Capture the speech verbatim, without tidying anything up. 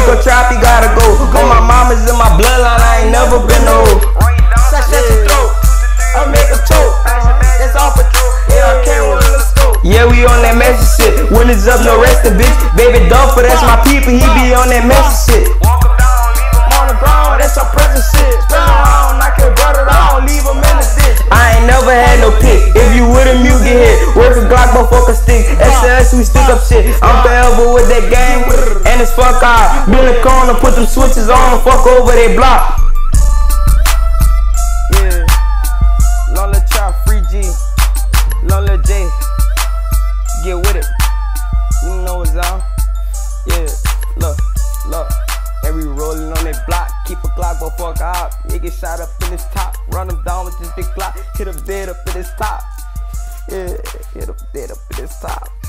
a trap, he gotta go. Cause my mama's in my bloodline, I ain't never been no. Slash at your throat, I make a choke. That's all for true. Yeah, I can't run the scope. Yeah, we on that message shit. When it's up, no resting, bitch. Baby Duffer, that's my people, he be on that message shit. Walk him down, leave him on the ground, that's your present shit. Spin around, knock your brother down, leave him in the ditch. I ain't never had no pick. If you with him, you get hit. Work a Glock, motherfucker stick. S S, we stick up shit. I'm forever with that game, and it's fuck out. Be in the corner, put them switches on, fuck over they block. Yeah, Lola Chop, Free G, Lola J, get with it. You know what's on. Yeah, look, look. And we rolling on that block, keep a Glock, motherfucker out. He get shot up in his top, run him down with this big Glock, hit him dead up in his top. Yeah, hit him dead up in his top.